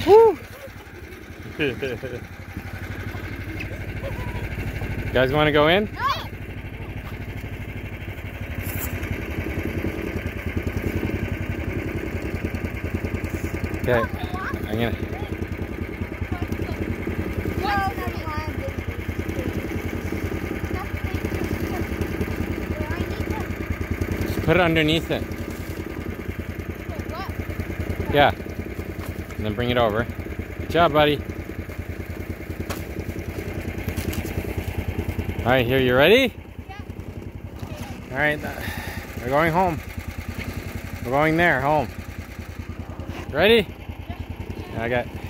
Woo! You guys want to go in? No. Okay, I'm gonna. Just put it underneath it. Yeah. And then bring it over. Good job, buddy. Alright, here, you ready? Yeah. Alright, we're going home. We're going there, home. Ready? I got